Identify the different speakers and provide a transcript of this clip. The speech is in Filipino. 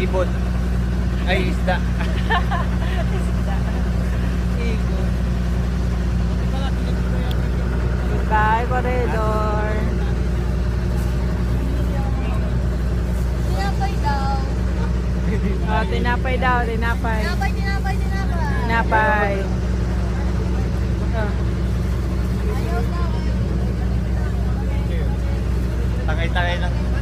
Speaker 1: Ibon. Ay, isda.
Speaker 2: Isda. Ikot. Goodbye, corridor.
Speaker 3: Tinapay daw.
Speaker 2: Oh, tinapay daw, tinapay.
Speaker 3: Tinapay, tinapay, tinapay.
Speaker 2: Tinapay. Oh.
Speaker 3: Ayaw daw.
Speaker 1: Tangay-tangay lang.